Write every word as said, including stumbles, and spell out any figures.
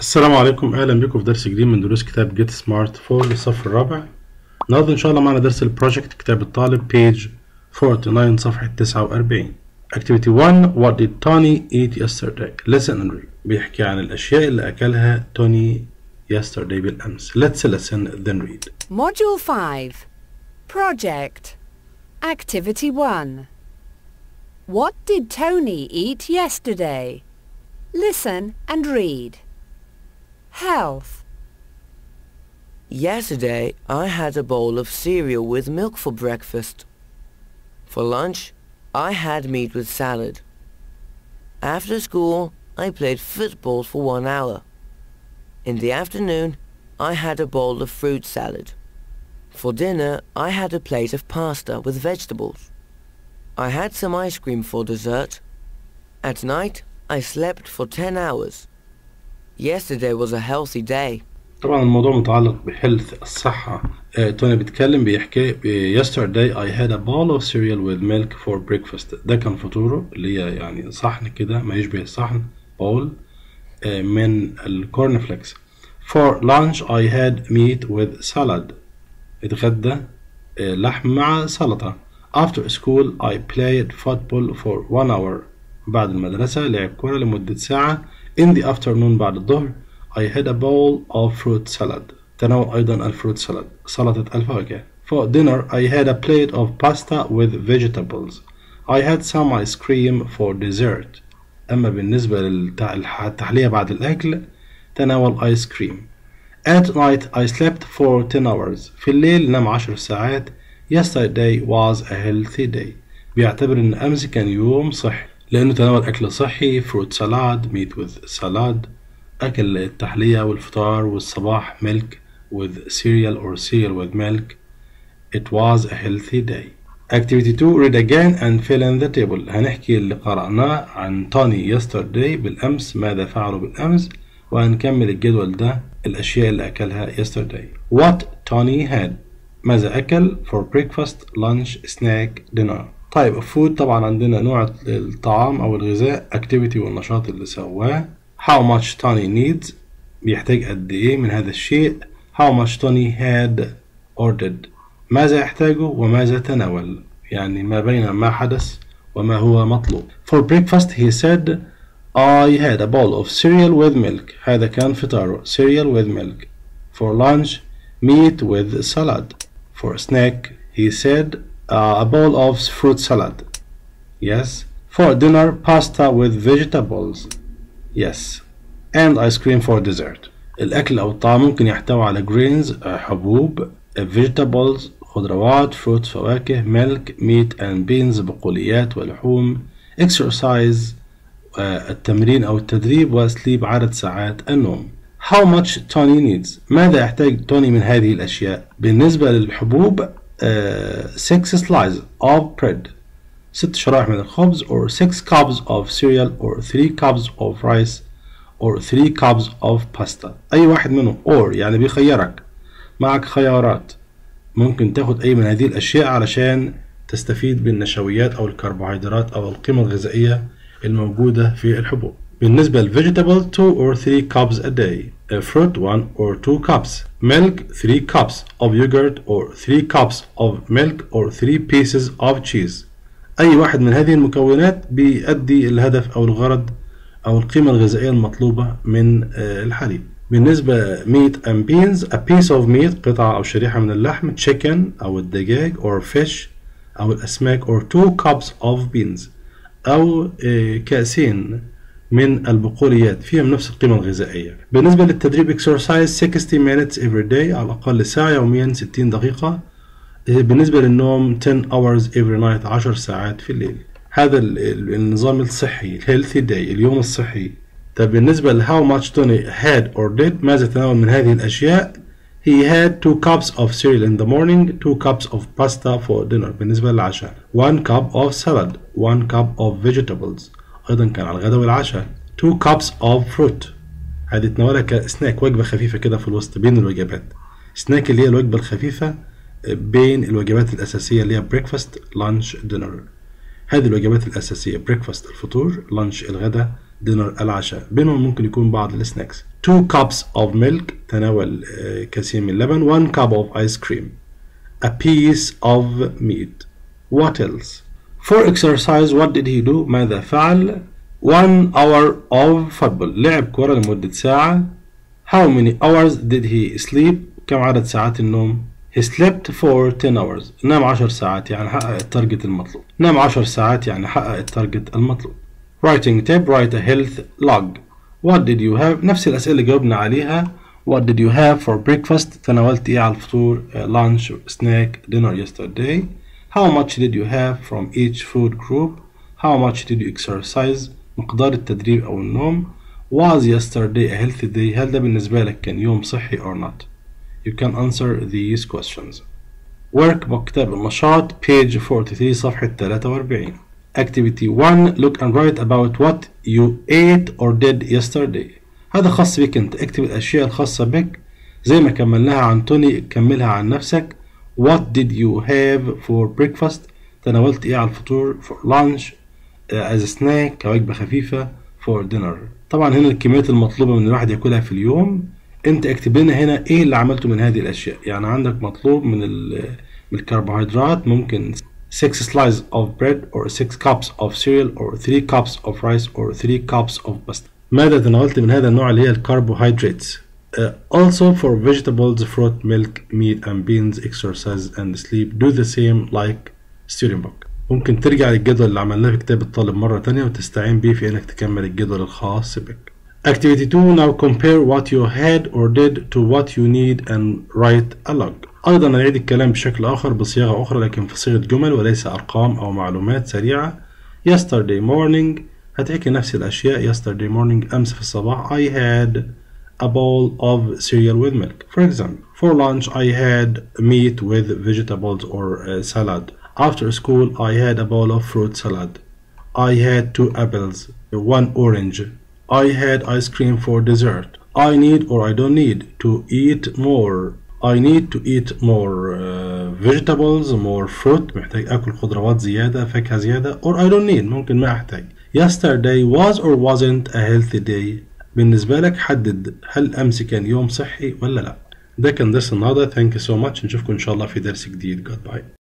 السلام عليكم، اهلا بكم في درس جديد من دروس كتاب جيت سمارت فور للصف الرابع. النهارده ان شاء الله معنا درس البروجكت كتاب الطالب بيج تسعة وأربعين صفحة تسعة وأربعين. Activity one. What did Tony eat yesterday? Listen and read. بيحكي عن الاشياء اللي اكلها توني yesterday بالامس. Let's listen then read. Module five. Project. Activity one. What did Tony eat yesterday? Listen and read. Health. Yesterday, I had a bowl of cereal with milk for breakfast. For lunch, I had meat with salad. After school, I played football for one hour. In the afternoon, I had a bowl of fruit salad. For dinner, I had a plate of pasta with vegetables. I had some ice cream for dessert. At night, I slept for ten hours. Yesterday was a healthy day. طبعا الموضوع متعلق بهيلث الصحة. آه، توني بيتكلم بيحكي yesterday I had a bowl of cereal with milk for breakfast. ده كان فطوره اللي هي يعني صحن كده ما يشبه الصحن bowl آه، من الكورن فليكس. For lunch I had meat with salad. اتغدى آه، لحم مع سلطة. After school I played football for one hour. بعد المدرسة لعب كرة لمدة ساعة. In the afternoon بعد الظهر I had a bowl of fruit salad. تناول أيضا الفروت سالاد سلطة الفواكه. For dinner I had a plate of pasta with vegetables. I had some ice cream for dessert. أما بالنسبة للتحلية بعد الأكل تناول آيس كريم. At night I slept for ten hours. في الليل نام عشر ساعات. Yesterday was a healthy day. بيعتبر إن أمس كان يوم صحي لأنه تناول أكل صحي fruit salad meat with salad. أكل التحلية والفطار والصباح milk with cereal or cereal with milk. It was a healthy day. Activity two. Read again and fill in the table. هنحكي اللي قرأناه عن توني yesterday بالأمس ماذا فعلوا بالأمس وهنكمل الجدول ده الأشياء اللي أكلها yesterday. What Tony had. ماذا أكل for breakfast lunch snack dinner. طيب food طبعا عندنا نوع الطعام أو الغذاء activity والنشاط اللي سواه. How much Tony needs. بيحتاج قد إيه من هذا الشيء. How much Tony had ordered. ماذا يحتاجه وماذا تناول يعني ما بين ما حدث وما هو مطلوب. For breakfast he said I had a bowl of cereal with milk. هذا كان فطاره cereal with milk. For lunch meat with salad. For snack he said uh, a bowl of fruit salad. Yes. For dinner pasta with vegetables. Yes. And ice cream for dessert. الأكل أو الطعام ممكن يحتوي على grains حبوب vegetables خضروات fruits فواكه milk meat and beans بقوليات ولحوم exercise التمرين أو التدريب وسليب عدد ساعات النوم. How much Tony needs. ماذا يحتاج توني من هذه الأشياء. بالنسبة للحبوب uh, six slices of bread ست شرائح من الخبز or six cups of cereal or three cups of rice or three cups of pasta. أي واحد منهم or يعني بيخيرك معك خيارات ممكن تاخد أي من هذه الأشياء علشان تستفيد بالنشويات أو الكربوهيدرات أو القيمة الغذائية الموجودة في الحبوب. بالنسبة للvegetable two or three cups a day. A fruit one or two cups. Milk three cups of yogurt or three cups of milk or three pieces of cheese. أي واحد من هذه المكونات بيؤدي الهدف أو الغرض أو القيمة الغذائية المطلوبة من الحليب. بالنسبة meat and beans a piece of meat قطعة أو شريحة من اللحم chicken أو الدجاج or fish أو الأسماك or two cups of beans أو كأسين من البقوليات فيهم نفس القيمة الغذائية. بالنسبة للتدريب exercise sixty minutes every day على الأقل ساعة يوميا ستين دقيقة. بالنسبة للنوم ten hours every night عشر ساعات في الليل. هذا النظام الصحي healthy day اليوم الصحي. طب بالنسبة ل how much Tony had or did ماذا تناول من هذه الأشياء. He had two cups of cereal in the morning two cups of pasta for dinner. بالنسبة للعشاء one cup of salad one cup of vegetables أيضا كان على الغداء والعشاء. two cups of fruit هذه تناولها كسناك وجبة خفيفة كده في الوسط بين الوجبات. سناك اللي هي الوجبة الخفيفة بين الوجبات الأساسية اللي هي breakfast lunch dinner. هذه الوجبات الأساسية breakfast الفطور lunch الغداء dinner العشاء بينهم ممكن يكون بعض السناكس. two cups of milk تناول كثير من اللبن. one cup of ice cream. a piece of meat. what else? for exercise what did he do؟ ماذا فعل؟ one hour of football لعب كرة لمدة ساعة. how many hours did he sleep؟ كم عدد ساعات النوم؟ he slept for ten hours نام عشر ساعات يعني حقق التارجت المطلوب. نام عشر ساعات يعني حقق التارجت المطلوب. writing tip write a health log. what did you have؟ نفس الأسئلة اللي جاوبنا عليها. what did you have for breakfast؟ تناولت إيه على الفطور؟ uh, lunch, snack, dinner yesterday. how much did you have from each food group؟ how much did you exercise؟ مقدار التدريب أو النوم. was yesterday a healthy day؟ هل ده بالنسبة لك كان يوم صحي or not؟ You can answer these questions. workbook كتاب النشاط page forty-three صفحة ثلاثة وأربعين. activity one look and write about what you ate or did yesterday. هذا خاص بك انت. اكتب الاشياء الخاصة بك زي ما كملناها عن توني كملها عن نفسك. what did you have for breakfast؟ تناولت ايه على الفطور. for lunch uh, as a snack كوجبة خفيفة. for dinner. طبعا هنا الكميات المطلوبة من الواحد ياكلها في اليوم. انت اكتب لنا هنا ايه اللي عملته من هذه الاشياء. يعني عندك مطلوب من من الكربوهيدرات ممكن six slices of bread or six cups of cereal or three cups of rice or three cups of pasta. ماذا تناولت من هذا النوع اللي هي الكربوهيدرات. uh, also for vegetables, fruit, milk, meat and beans, exercise and sleep do the same like student book. ممكن ترجع للجدول اللي عملناه في كتاب الطالب مرة تانية وتستعين بيه في انك تكمل الجدول الخاص بك. activity two now compare what you had or did to what you need and write a log. أيضا نعيد الكلام بشكل آخر بصيغة أخرى لكن في صيغة جمل وليس أرقام أو معلومات سريعة. yesterday morning هتحكي نفس الأشياء. yesterday morning أمس في الصباح I had a bowl of cereal with milk. for example for lunch I had meat with vegetables or uh, salad. after school I had a bowl of fruit salad. I had two apples, one orange. I had ice cream for dessert. I need or I don't need to eat more. I need to eat more uh, vegetables, more fruit. محتاج أكل خضروات زيادة، فاكهة زيادة. or I don't need ممكن ما أحتاج. yesterday was or wasn't a healthy day. بالنسبة لك حدد هل أمس كان يوم صحي ولا لا. ده كان درس النهاردة. Thank you so much. نشوفكم إن شاء الله في درس جديد. Goodbye.